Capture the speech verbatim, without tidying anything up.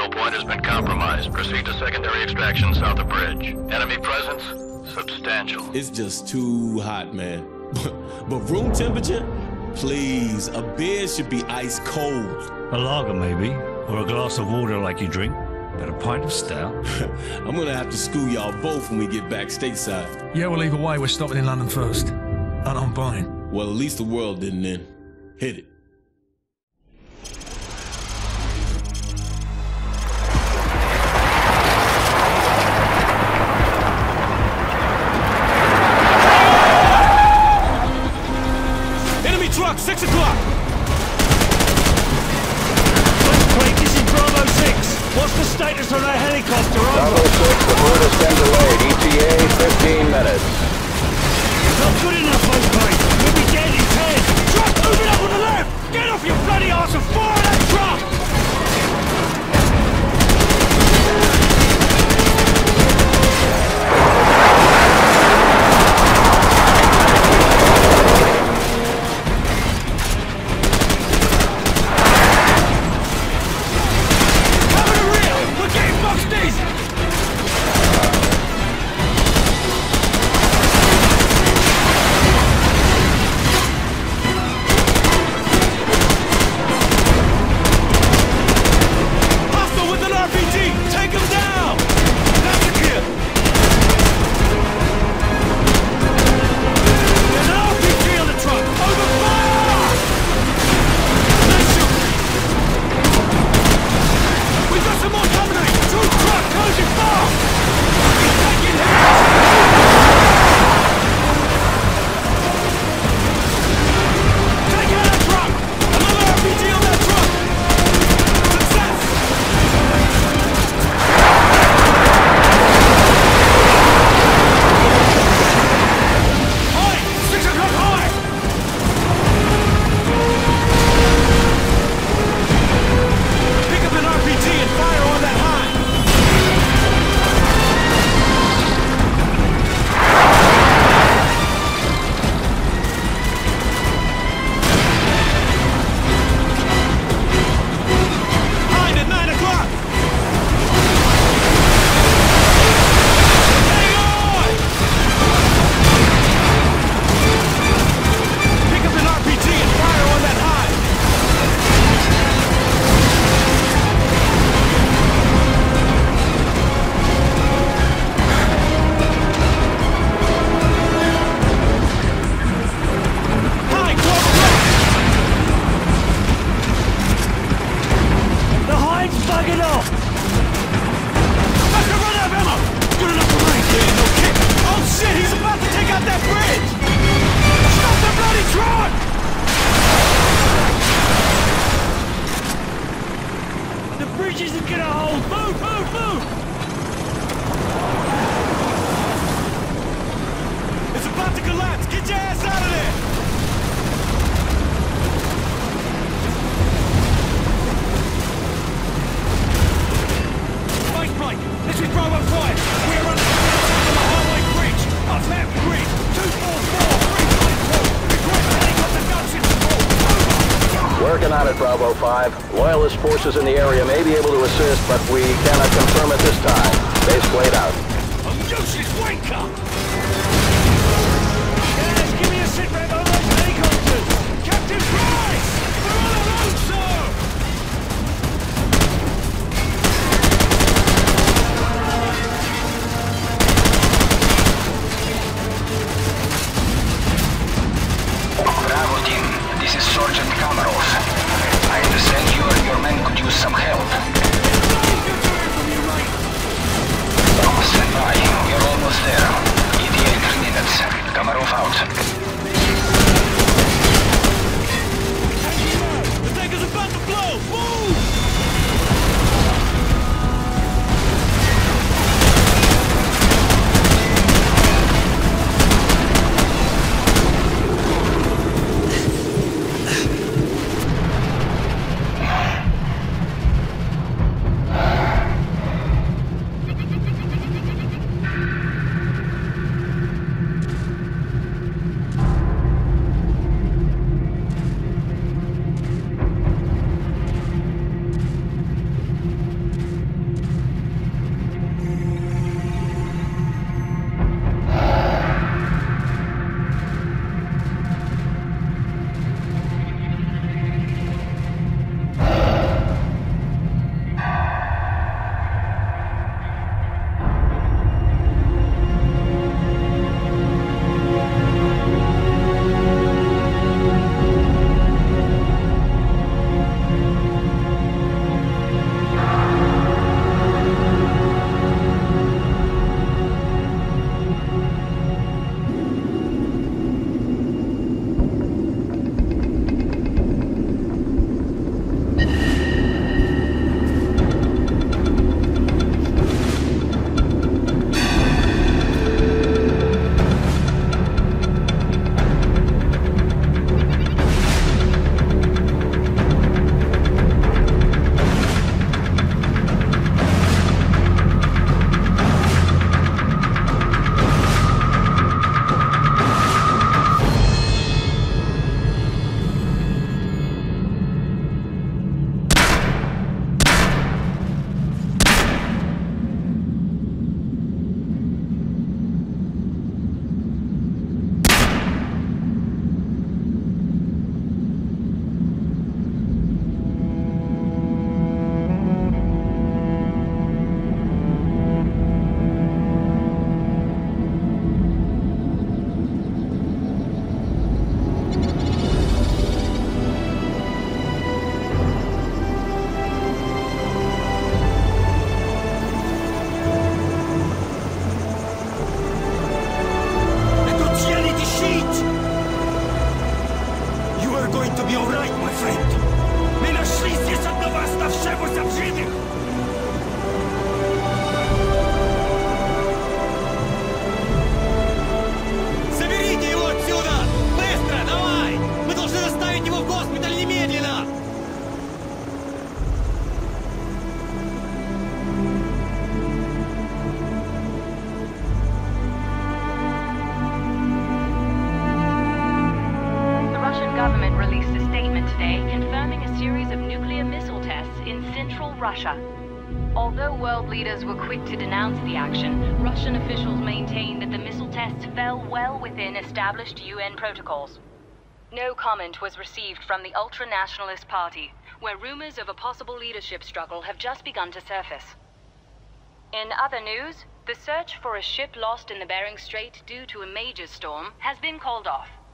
control point has been compromised. Proceed to secondary extraction south of bridge. Enemy presence? Substantial. It's just too hot, man. But room temperature? Please, a beer should be ice cold. A lager, maybe. Or a glass of water like you drink. But a pint of stout? I'm gonna have to school y'all both when we get back stateside. Yeah, well, either way, we're stopping in London first. And I'm buying. Well, at least the world didn't end. Hit it. Enemy truck, six o'clock! Wait, this is Bravo six. What's the status on our helicopter? Bravo six, the board has been delayed. E T A, fifteen minutes. Not good enough, Osprey. We'll be dead in ten. Truck moving up on the left! Get off your bloody arse and fire that truck! Working on it, Bravo five. Loyalist forces in the area may be able to assist, but we cannot confirm at this time. Base played out. A useless wanker! Guys, give me a sit rep on those helicopters! Captain Price! We're on our own, sir! Bravo team, this is Sergeant Kamarov. I understand you and your men could use some help. Stand by, we're almost there. E T A in three minutes. Kamarov out. The tank is about to blow! Move! Russia. Although world leaders were quick to denounce the action, Russian officials maintained that the missile tests fell well within established U N protocols. No comment was received from the ultra-nationalist party, where rumors of a possible leadership struggle have just begun to surface. In other news, the search for a ship lost in the Bering Strait due to a major storm has been called off.